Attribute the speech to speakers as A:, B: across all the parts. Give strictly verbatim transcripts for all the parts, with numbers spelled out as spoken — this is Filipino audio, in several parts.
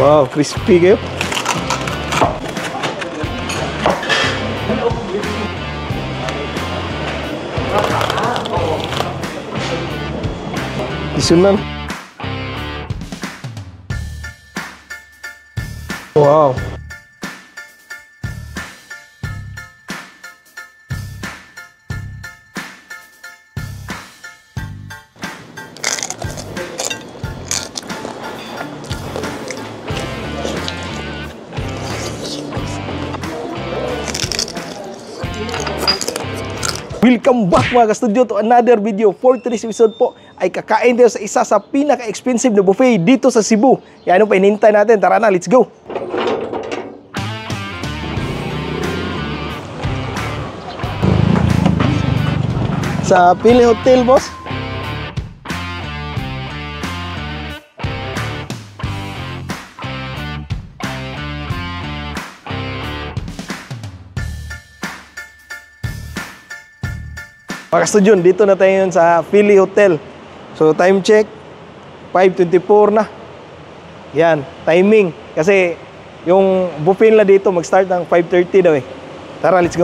A: Wow, crispy kayo. Isunan. Wow. Welcome back mga ka-studio to another video. For today's episode po ay kakain tayo sa isa sa pinaka-expensive na buffet dito sa Cebu. Yan ang painintay natin. Tara na, let's go! Sa Pili Hotel, boss. Mga ka-studio, dito na tayo yun sa Pili Hotel. So time check, five twenty-four na. Yan, timing. Kasi yung buffet nila dito mag-start ng five thirty daw eh. Tara, let's go.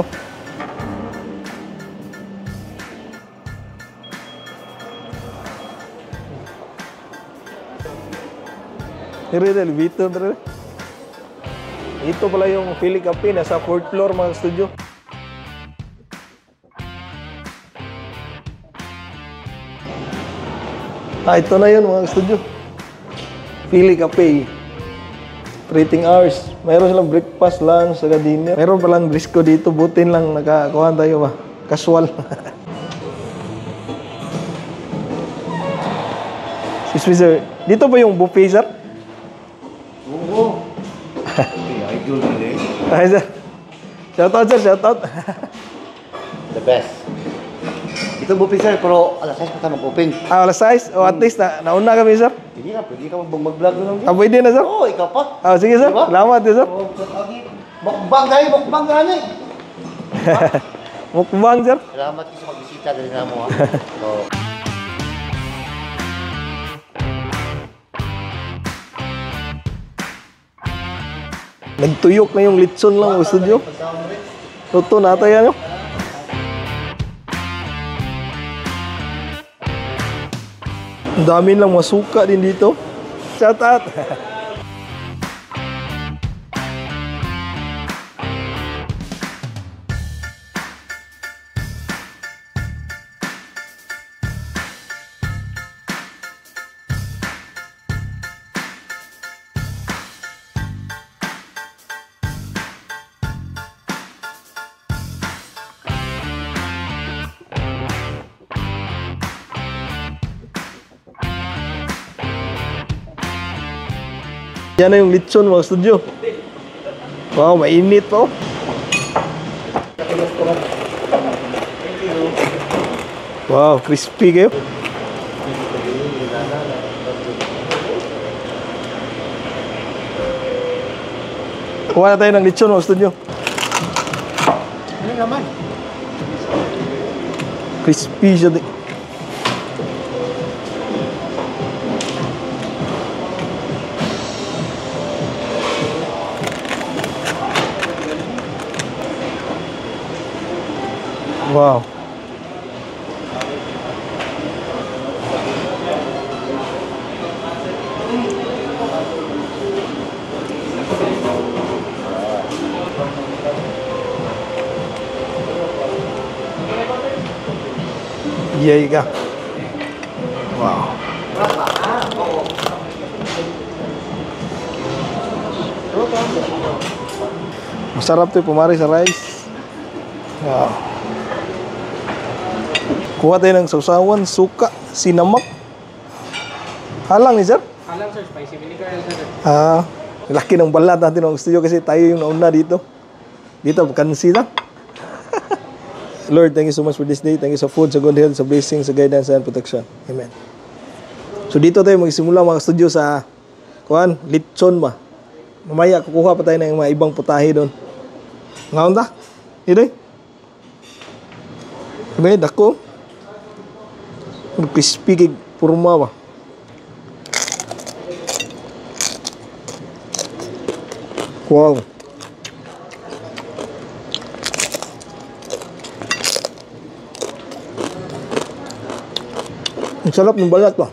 A: Tara, dito, tara. Ito pala yung Pili Cafe, nasa fourth floor mga ka-studio. Ah, ito na yun mga studio. Pili Cafe. Operating hours. Mayroon silang breakfast, lunch, saka dinner. Mayroon palang disco dito. Butin lang nakakuhaan tayo ba. Casual. Excuse me, sir. Dito ba yung buffet, sir?
B: Oo. Idol na rin.
A: Ay, sir. Shout out, sir. Shout out.
B: The best. Ito buffet sir, pero alas sais pa tayo mag-open.
A: Ah, alas sais? O at least, na, nauna kami, sir.
B: Hindi na, pwede ka mag-vlog doon.
A: Ah, pwede na, sir?
B: Oo, ikaw pa.
A: Ah, sige, sir.
B: Diba?
A: Salamat, eh, sir.
B: Oo, mukbang tayo, mukbang tayo.
A: Mukbang, sir.
B: Salamat kayo sa magbisita dali na mo ha. So,
A: Nagtuyok na yung litson lang, mga studio. Luto na ata yan, yun. Ang dami lang masuka din dito. Shout out! Yan na yung litson mga studio. Wow, mainit pa oh. Wow, crispy kayo. Kuha na tayo ng litson mga studio.
B: ano naman?
A: Crispy siya din. Wow. Yay ka. Wow. Masarap to pumari sa rice. Wow. Kuha tayo ng sausawan, suka, sinamak. Halang ni sir?
C: Halang sir, spicy vinegar yan sir.
A: Ah, laki ng balat natin ng studio kasi tayo yung nauna dito. Dito, kansi lang. Lord, thank you so much for this day. Thank you sa food, sa good health, sa blessing, sa guidance and protection. Amen. So dito tayo magsimula mga studio sa kuhan, litson ba? Mamaya kukuha pa tayo ng mga ibang putahe doon. Ngaon ta? Ito eh. May dako. Crispy kay purma ba? Wow. Ang sarap ng balat pa.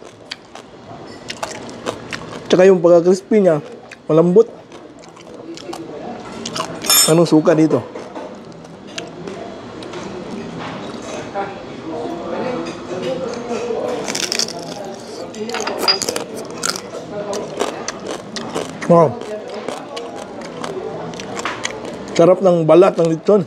A: Tsaka yung pagka-crispy niya, malambot. Anong suka dito? Wow. Sarap ng balat ng lechon.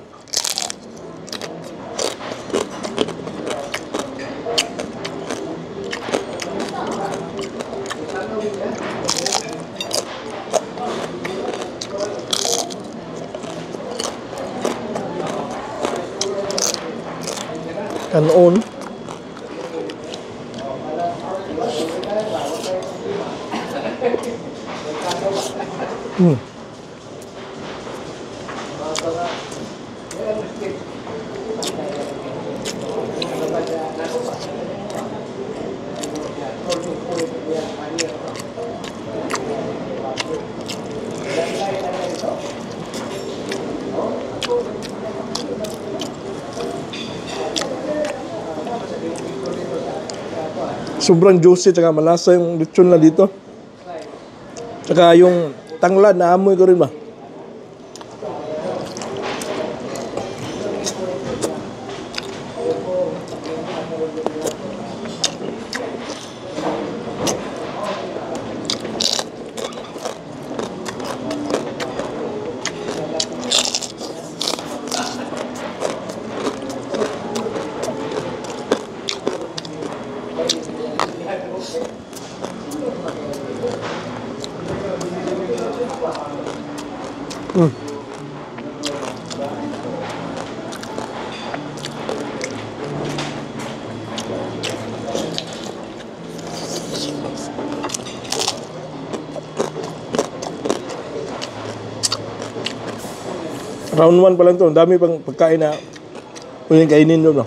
A: Kanon. Hmm. Sobrang juicy tsaka malasa yung lechon na dito. Tsaka yung tanglad na amoy ko rin ba. Hmm. Round one pa lang to. Ang dami pang pagkain na pwedeng kainin doon. No?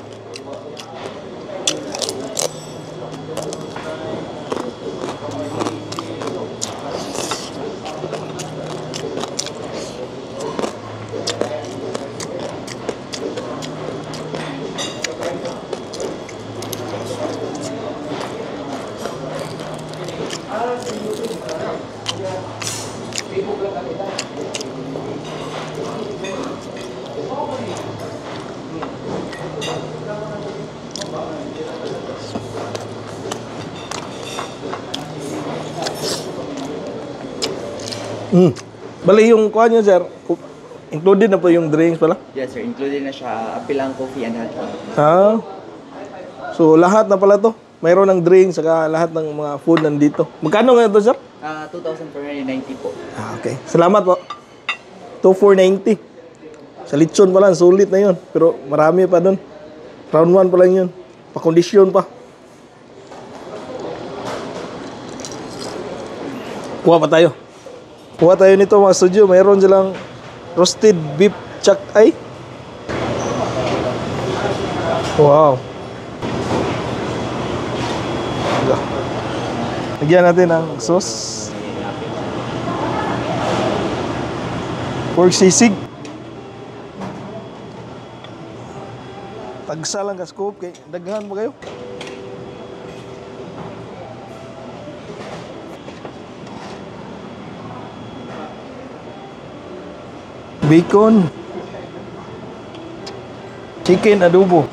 A: Hmm. Bali yung kuha nyo, sir, included na po yung drinks pala?
D: Yes sir, included na siya apilang coffee and hot chocolate.
A: Ah. So lahat na pala to. Mayroon ng drinks saka lahat ng mga food nandito. Magkano nga ito, sir?
D: Ah, two thousand four hundred ninety po.
A: Ah, okay. Salamat po. two thousand four hundred ninety. Sa lechon pa lang, sulit na yun. Pero marami pa doon. Round one pa lang yun. Pa-kondisyon pa. Kuha pa tayo. Kuha tayo nito mga studio. Mayroon silang roasted beef chak ay. Wow. Lagyan natin ng sauce. Pork sisig. Tagsa lang ka scoop kay daghan mo kayo. Bacon. Chicken adobo.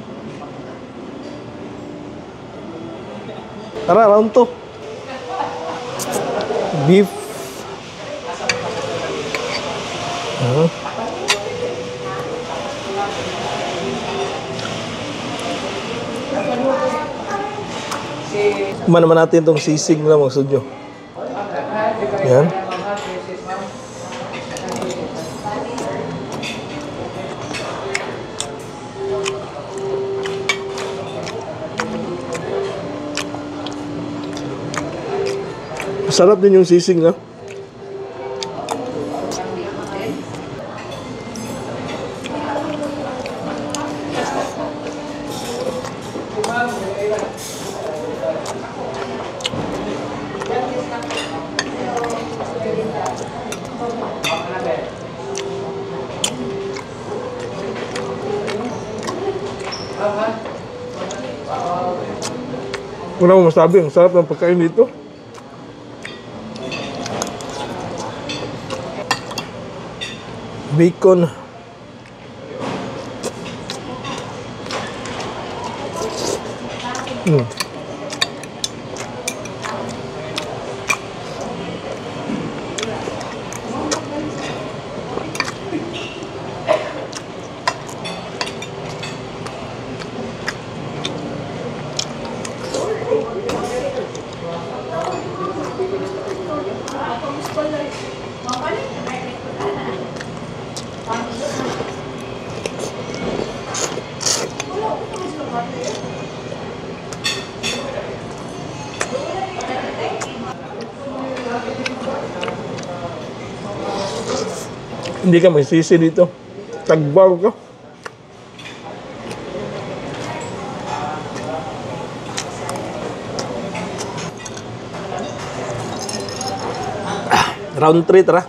A: Tara, round two. Beef. Uh-huh. Kumain naman natin itong sisig na mga sudyo. Yan. Sarap din yung sisig na. Wala mo masabi, ang sarap ng pagkain dito. Bacon. Hmm. Hindi ka magsisi dito. Tagbaw ka. Ah, round three, tara.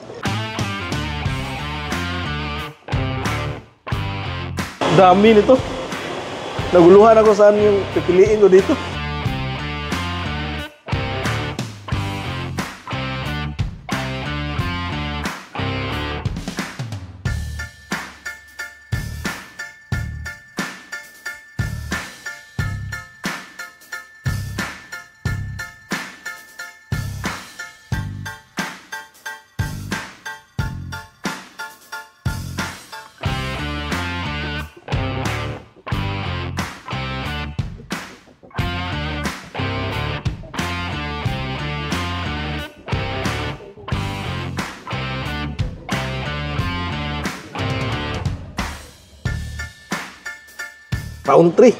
A: Dami nito. Naguluhan ako saan yung pipiliin ko dito. Round three.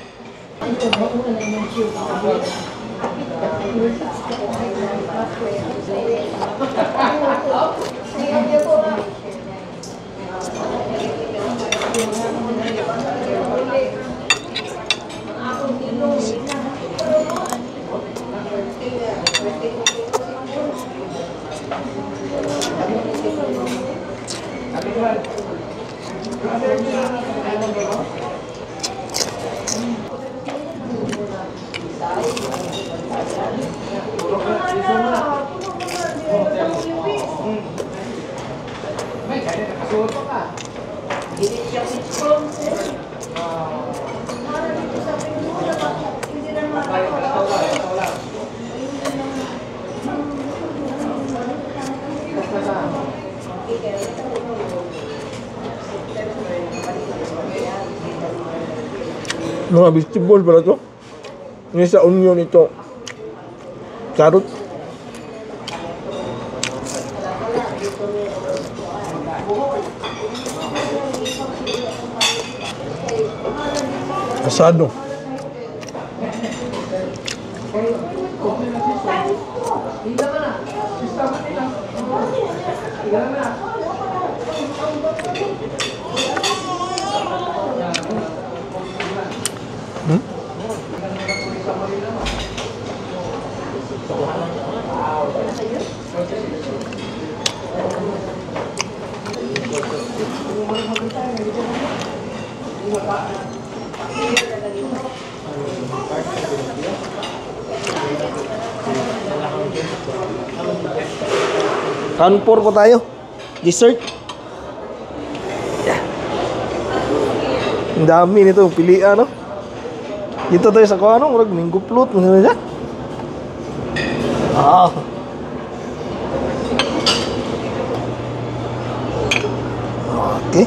A: Mga vegetable pala to. Ini sa onion ito. Carrot. Asado. Hmm? Round four po tayo. Dessert. Yeah. Ang dami nito, pilihan, no? Dito tayo sa kuha, no? Murag minggo float, ano na dyan? Ah. Okay.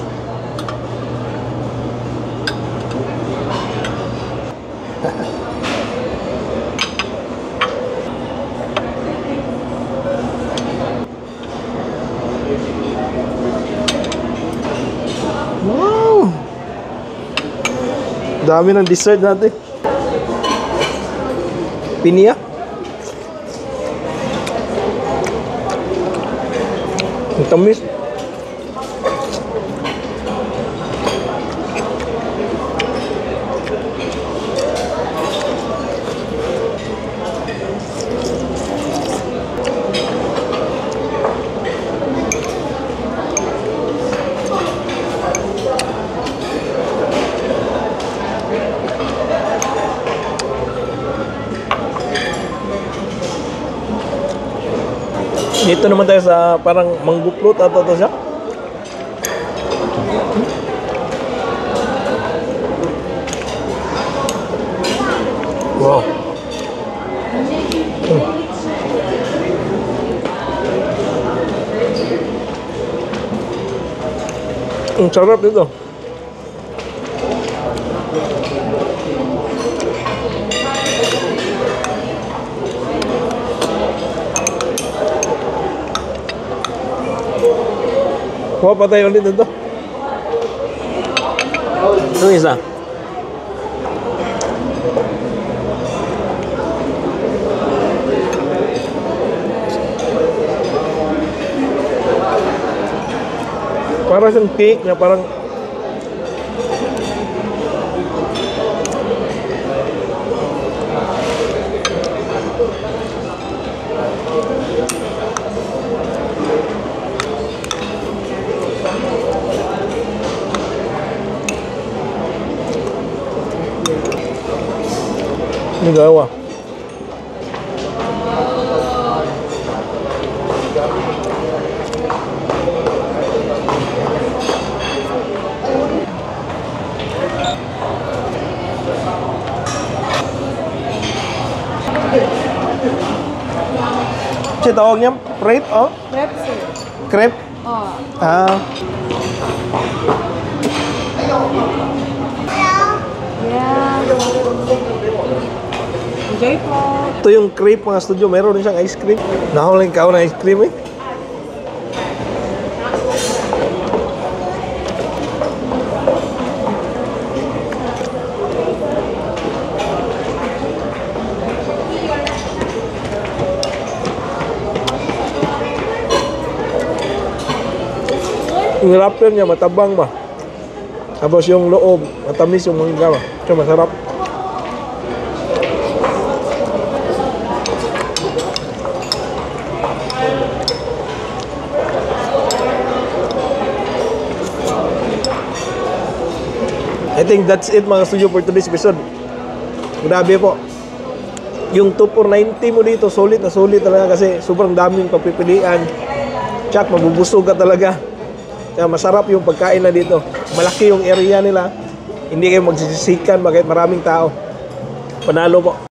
A: Wow! Dami ng dessert natin. Pinya. Ang tamis. Dito naman tayo sa parang mangguplot ato to siya. Wow. Hmm. Ang sarap dito. Kuha pa tayo ulit dito. Ito isa. Parang siyang cake na parang ini gawa. Siya tawag niya? Crepe, oh?
E: Crepe, sir.
A: Crepe?
E: Oh.
A: Ah.
E: Yeah. Enjoy po.
A: Ito yung crepe mga studio. Meron din siyang ice cream. Nahuling ka na ice cream eh. Yung wrapper niya matabang ba? Tapos yung loob, matamis yung mangga ba? So masarap. I think that's it mga studio for today's episode. Grabe po. Yung two for ninety mo dito, solid na solid talaga kasi sobrang daming papipilian. Tsak, mabubusog ka talaga. Kaya masarap yung pagkain na dito. Malaki yung area nila. Hindi kayo magsisisikan bakit maraming tao. Panalo po.